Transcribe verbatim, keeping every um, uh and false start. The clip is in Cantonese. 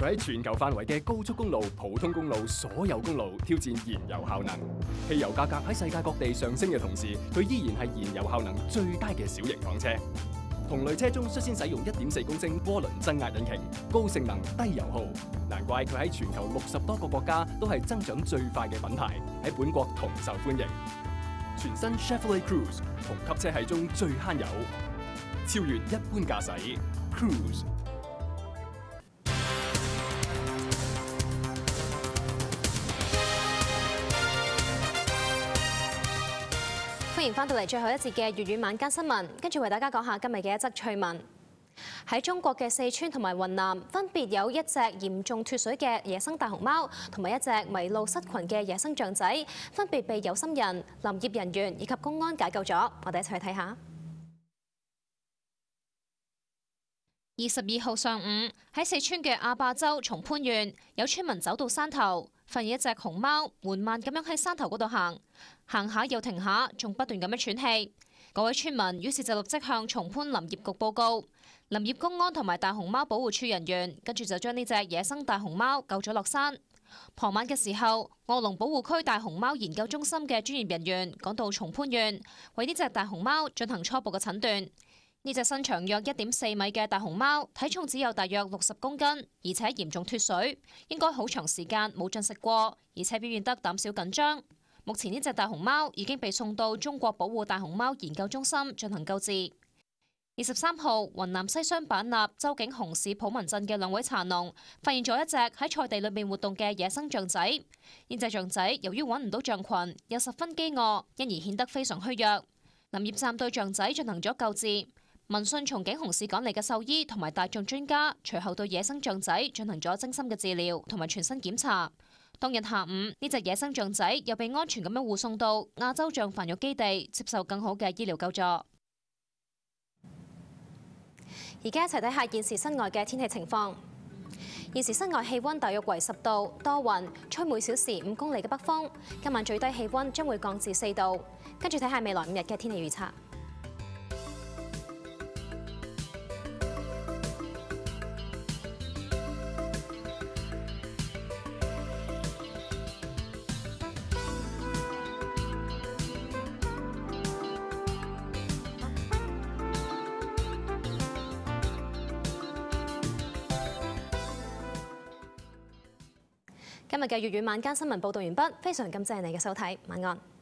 佢喺全球範圍嘅高速公路、普通公路、所有公路挑戰燃油效能。汽油價格喺世界各地上升嘅同時，佢依然係燃油效能最佳嘅小型房車。同類車中率先使用一點四公升渦輪增壓引擎，高性能低油耗，難怪佢喺全球六十多個國家都係增長最快嘅品牌，喺本國同受歡迎。全新 Chevrolet Cruze 同級車系中最慳油，超越一般駕駛 Cruze。 歡迎翻到嚟最後一節嘅粵語晚間新聞，跟住為大家講下今日嘅一則趣聞。喺中國嘅四川同埋雲南，分別有一隻嚴重脫水嘅野生大熊貓，同埋一隻迷路失群嘅野生象仔，分別被有心人、林業人員以及公安解救咗。我哋一齊去睇下。二十二號上午喺四川嘅阿壩州松潘縣，有村民走到山頭，發現一隻熊貓緩慢咁樣喺山頭嗰度行，行下又停下，仲不斷咁樣喘氣。嗰位村民於是就立即向松潘林業局報告，林業公安同埋大熊貓保護處人員跟住就將呢隻野生大熊貓救咗落山。傍晚嘅時候，臥龍保護區大熊貓研究中心嘅專業人員趕到松潘縣，為呢隻大熊貓進行初步嘅診斷。呢隻身長約一點四米嘅大熊貓，體重只有大約六十公斤，而且嚴重脫水，應該好長時間冇進食過，而且表現得膽小緊張。目前呢隻大熊貓已經被送到中國保護大熊貓研究中心進行救治。二十三號，雲南西雙版納周景洪市普文鎮嘅兩位茶農發現咗一隻喺菜地裏面活動嘅野生象仔。呢隻象仔由於揾唔到象群，又十分飢餓，因而顯得非常虛弱。林業站對象仔進行咗救治。聞訊從景洪市趕嚟嘅獸醫同埋大眾專家，隨後對野生象仔進行咗精心嘅治療同埋全身檢查。當日下午，呢隻野生象仔又被安全咁樣護送到亞洲象繁育基地，接受更好嘅醫療救助。而家一齊睇下現時室外嘅天氣情況。現時室外氣溫大約為十度，多雲，吹每小時五公里嘅北風。今晚最低氣溫將會降至四度。跟住睇下未來五日嘅天氣預測。今日嘅粵語晚間新聞報道完畢，非常感謝你嘅收睇，晚安。